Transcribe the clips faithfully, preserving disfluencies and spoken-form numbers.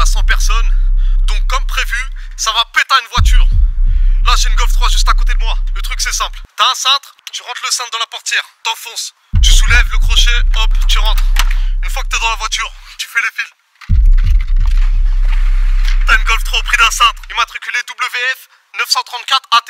cents personnes. Donc comme prévu, ça va péter une voiture. Là j'ai une Golf trois juste à côté de moi. Le truc c'est simple. T'as un cintre, tu rentres le cintre dans la portière, t'enfonces. Tu soulèves le crochet, hop, tu rentres. Une fois que t'es dans la voiture, tu fais les fils. T'as une Golf trois au prix d'un cintre, immatriculé W F neuf cent trente-quatre A T.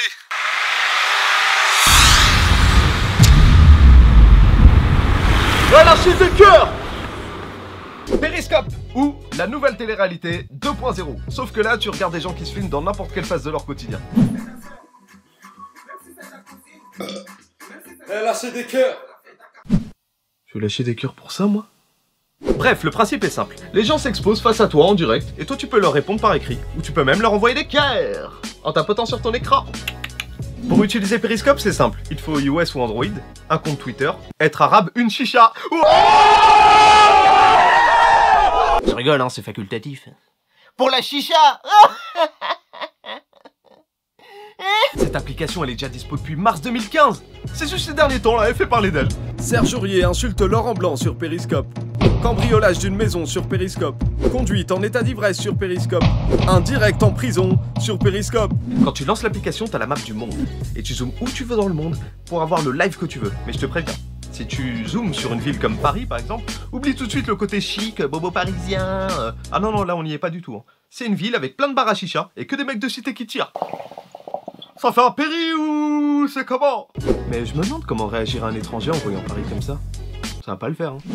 Ouais, lâchez des cœurs! Periscope, ou la nouvelle télé-réalité deux point zéro. Sauf que là, tu regardes des gens qui se filment dans n'importe quelle phase de leur quotidien. Eh, lâchez des cœurs! Je vais lâcher des cœurs pour ça, moi? Bref, le principe est simple. Les gens s'exposent face à toi en direct, et toi tu peux leur répondre par écrit, ou tu peux même leur envoyer des cœurs en tapotant sur ton écran. Pour utiliser Periscope, c'est simple. Il te faut iOS ou Android, un compte Twitter, être arabe, une chicha. Je rigole, hein, c'est facultatif. Pour la chicha. Cette application, elle est déjà dispo depuis mars deux mille quinze. C'est juste ces derniers temps, là, elle fait parler d'elle. Serge Aurier insulte Laurent Blanc sur Periscope. Cambriolage d'une maison sur Periscope. Conduite en état d'ivresse sur Periscope. Un direct en prison sur Periscope. Quand tu lances l'application, t'as la map du monde. Et tu zoomes où tu veux dans le monde pour avoir le live que tu veux. Mais je te préviens, si tu zoomes sur une ville comme Paris par exemple, oublie tout de suite le côté chic, bobo parisien. Euh... Ah non, non, là on n'y est pas du tout. Hein. C'est une ville avec plein de bars à chicha et que des mecs de cité qui tirent. Ça fait un péri ou c'est comment? Mais je me demande comment réagir un étranger en voyant Paris comme ça. Ça va pas le faire, hein.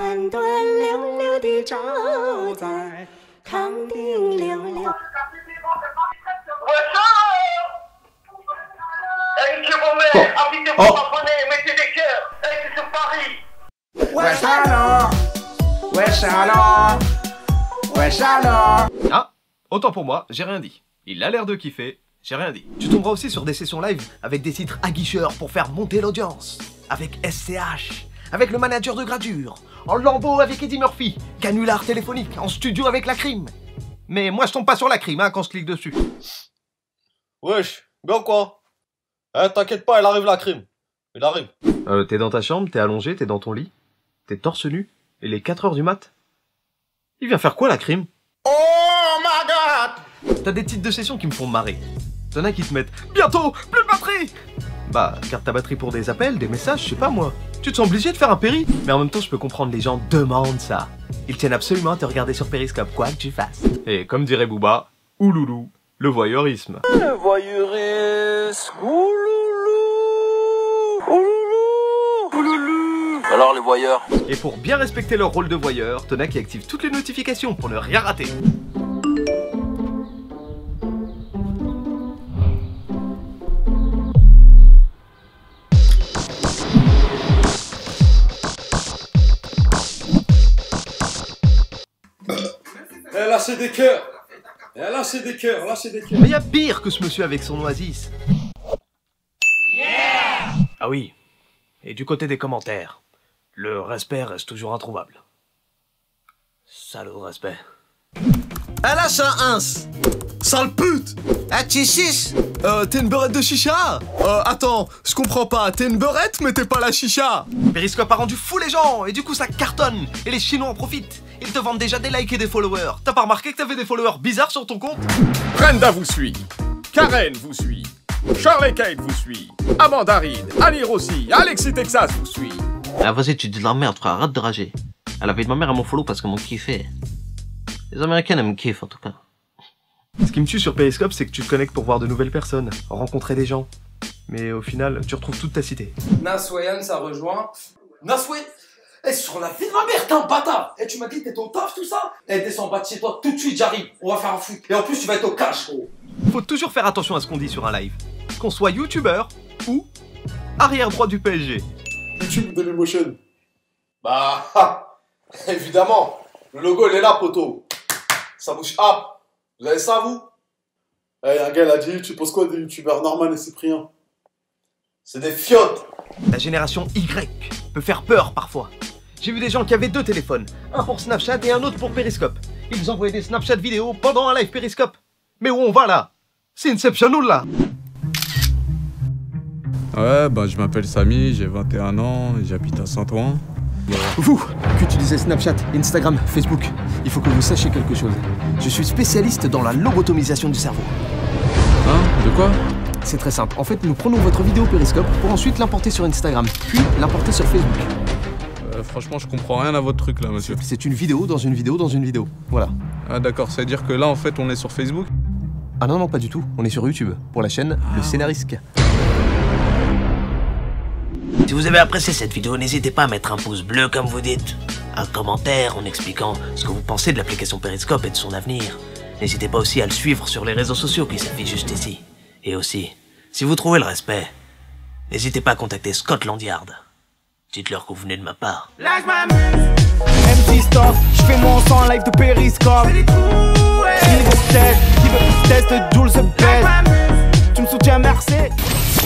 Ah, autant pour moi, j'ai rien dit. Il a l'air de kiffer, j'ai rien dit. Tu tomberas aussi sur des sessions live avec des titres aguicheurs pour faire monter l'audience. Avec S C H. Avec le manager de Gradure, en lambeau avec Eddie Murphy, canular téléphonique, en studio avec la crime. Mais moi je tombe pas sur la crime hein, quand je clique dessus. Wesh, bien quoi? Eh, t'inquiète pas, elle arrive la crime. Elle arrive. Euh, t'es dans ta chambre, t'es allongé, t'es dans ton lit, t'es torse nu, et les quatre heures du mat. Il vient faire quoi la crime? Oh my god! T'as des titres de session qui me font marrer. T'en as qui te mettent « Bientôt, plus de batterie !» Bah, garde ta batterie pour des appels, des messages, je sais pas moi. Tu te sens obligé de faire un péri, mais en même temps je peux comprendre les gens demandent ça. Ils tiennent absolument à te regarder sur Periscope, quoi que tu fasses. Et comme dirait Booba, ouloulou, le voyeurisme. Le voyeurisme, ouloulou, ouloulou, ouloulou. Alors les voyeurs? Et pour bien respecter leur rôle de voyeur, t'en as qui activent toutes les notifications pour ne rien rater. Eh, lâchez des cœurs! Eh, lâchez des cœurs, lâchez des cœurs! Mais y a pire que ce monsieur avec son oasis. Yeah! Ah oui. Et du côté des commentaires, le respect reste toujours introuvable. Salaud de respect. Elle lâche un ins. Sale pute. Ah, tu suces? Euh, t'es une beurette de chicha? Euh, attends, je comprends pas, t'es une beurette mais t'es pas la chicha. Periscope a rendu fou les gens, et du coup ça cartonne, et les Chinois en profitent. Ils te vendent déjà des likes et des followers. T'as pas remarqué que t'avais des followers bizarres sur ton compte? Brenda vous suit, Karen vous suit, Charlie Kate vous suit, Amanda Reed, Ali Rossi, Alexis Texas vous suit. Ah vas-y, tu dis de la merde frère, arrête de rager. À la vie de ma mère, elle m'en follow parce qu'elle m'ont kiffé. Les Américaines, elles me kiffent en tout cas. Ce qui me tue sur Periscope, c'est que tu te connectes pour voir de nouvelles personnes, rencontrer des gens. Mais au final, tu retrouves toute ta cité. Naswayan, ça rejoint. Naswayan! Eh, sur la vie de ma mère, t'es un bâtard! Eh, tu m'as dit, t'es ton taf, tout ça? Eh, descends en bas de chez toi, tout de suite, j'arrive. On va faire un foot. Et en plus, tu vas être au cash, gros. Faut toujours faire attention à ce qu'on dit sur un live. Qu'on soit youtubeur ou arrière droit du P S G. YouTube ou Dailymotion? Bah, ha, évidemment. Le logo, il est là, poteau. Ça bouge up. Vous avez ça, vous? Eh, hey, un gars, il a dit, tu poses quoi des youtubeurs Norman et Cyprien? C'est des fiottes. La génération Y peut faire peur parfois. J'ai vu des gens qui avaient deux téléphones, un pour Snapchat et un autre pour Periscope. Ils envoyaient des Snapchat vidéo pendant un live Periscope. Mais où on va là? C'est Inception ou là? Ouais, bah je m'appelle Samy, j'ai vingt et un ans et j'habite à Saint-Ouen. Vous, qui utilisez Snapchat, Instagram, Facebook, il faut que vous sachiez quelque chose. Je suis spécialiste dans la lobotomisation du cerveau. Hein? De quoi? C'est très simple. En fait, nous prenons votre vidéo Periscope pour ensuite l'importer sur Instagram, puis l'importer sur Facebook. Euh, franchement, je comprends rien à votre truc là, monsieur. C'est une vidéo dans une vidéo dans une vidéo. Voilà. Ah d'accord, ça veut dire que là, en fait, on est sur Facebook? Ah non, non, pas du tout. On est sur YouTube, pour la chaîne Le Scénarisque. Si vous avez apprécié cette vidéo, n'hésitez pas à mettre un pouce bleu comme vous dites, un commentaire en expliquant ce que vous pensez de l'application Periscope et de son avenir. N'hésitez pas aussi à le suivre sur les réseaux sociaux qui s'affichent juste ici. Et aussi, si vous trouvez le respect, n'hésitez pas à contacter Scotland Yard. Dites-leur que vous venez de ma part. M C Stock, j'fais mon son en live de Periscope. Qui veut test, qui veut test, Jules the best. Tu me soutiens, merci.